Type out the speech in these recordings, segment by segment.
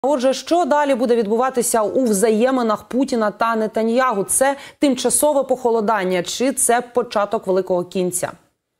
Отже, що далі буде відбуватися у взаєминах Путіна та Нетаньягу? Це тимчасове похолодання чи це початок великого кінця?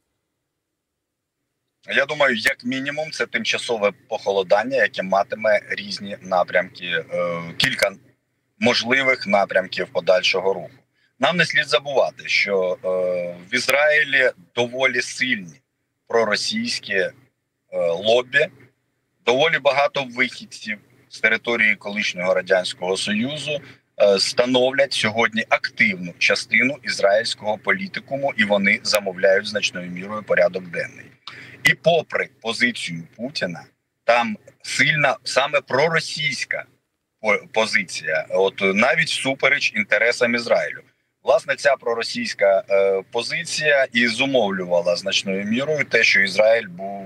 Я думаю, як мінімум, це тимчасове похолодання, яке матиме різні напрямки, кілька можливих напрямків подальшого руху. Нам не слід забувати, що в Ізраїлі доволі сильні проросійські лобі, доволі багато вихідців з території колишнього Радянського Союзу становлять сьогодні активну частину ізраїльського політикуму, і вони замовляють значною мірою порядок денний. І попри позицію Путіна, там сильна саме проросійська позиція, от навіть всупереч інтересам Ізраїлю. Власне, ця проросійська позиція і зумовлювала значною мірою те, що Ізраїль був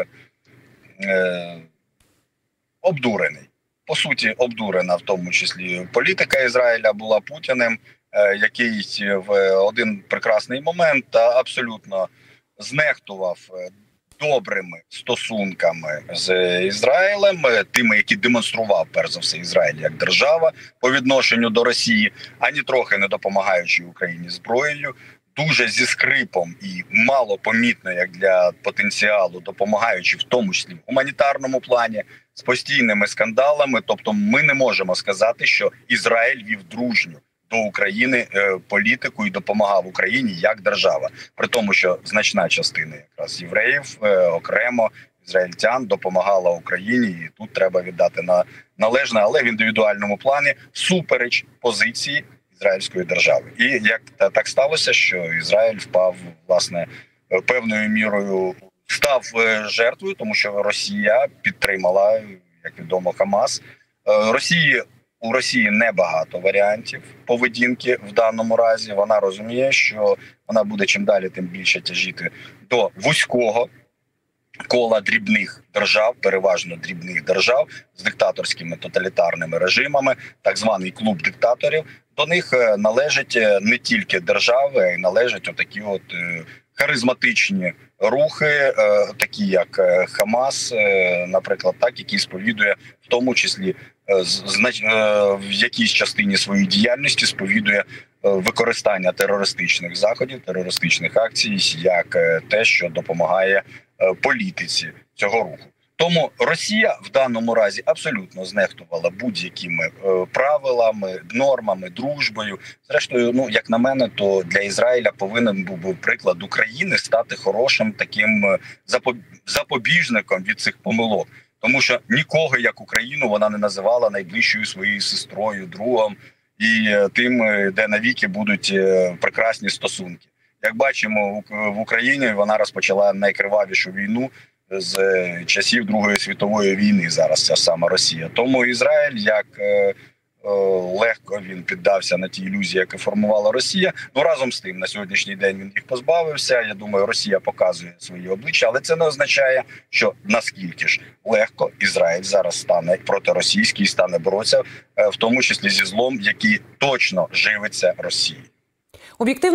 обдурений. По суті, обдурена в тому числі політика Ізраїля була Путіним, який в один прекрасний момент абсолютно знехтував добрими стосунками з Ізраїлем, тими, які демонстрував, перш за все, Ізраїль як держава по відношенню до Росії, ані трохи не допомагаючи Україні зброєю, дуже зі скрипом і мало помітно, як для потенціалу, допомагаючи в тому числі в гуманітарному плані, з постійними скандалами. Тобто ми не можемо сказати, що Ізраїль вів дружню до України політику і допомагав Україні як держава. При тому, що значна частина якраз євреїв, окремо ізраїльтян, допомагала Україні. І тут треба віддати належне, але в індивідуальному плані всупереч позиції ізраїльської держави. І як так сталося, що Ізраїль впав, власне, певною мірою, став жертвою, тому що Росія підтримала, як відомо, Хамас. У Росії небагато варіантів поведінки в даному разі. Вона розуміє, що вона буде чим далі, тим більше тяжіти до вузького кола дрібних держав, переважно дрібних держав з диктаторськими тоталітарними режимами, так званий клуб диктаторів. До них належать не тільки держави, а й належать отакі от харизматичні рухи, такі як Хамас, наприклад, так, який сповідує в тому числі в якійсь частині своєї діяльності сповідує використання терористичних заходів, терористичних акцій як те, що допомагає політиці цього руху. Тому Росія в даному разі абсолютно знехтувала будь-якими правилами, нормами, дружбою. Зрештою, як на мене, то для Ізраїля повинен був приклад України стати хорошим таким запобіжником від цих помилок. Тому що нікого, як Україну, вона не називала найближчою своєю сестрою, другом і тим, де навіки будуть прекрасні стосунки. Як бачимо, в Україні вона розпочала найкривавішу війну з часів Другої світової війни, зараз ця сама Росія. Тому Ізраїль, як легко він піддався на ті ілюзії, які формувала Росія. Разом з тим, на сьогоднішній день він їх позбавився. Я думаю, Росія показує свої обличчя, але це не означає, що наскільки ж легко Ізраїль зараз стане протиросійський, стане боротися, в тому числі зі злом, який точно живиться Росією. Об'єктивно